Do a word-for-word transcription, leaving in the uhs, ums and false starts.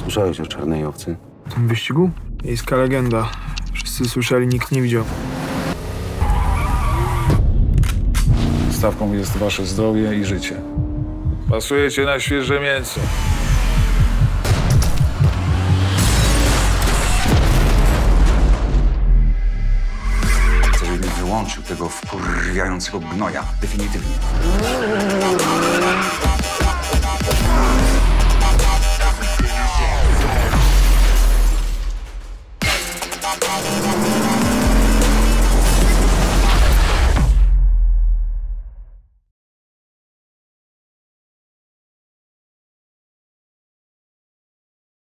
Słyszałeś o Czarnej Owcy? W tym wyścigu? Miejska legenda. Wszyscy słyszeli, nikt nie widział. Stawką jest wasze zdrowie i życie. Pasujecie na świeże mięso. Chcę, żebym wyłączył tego wkurwiającego gnoja. Definitywnie.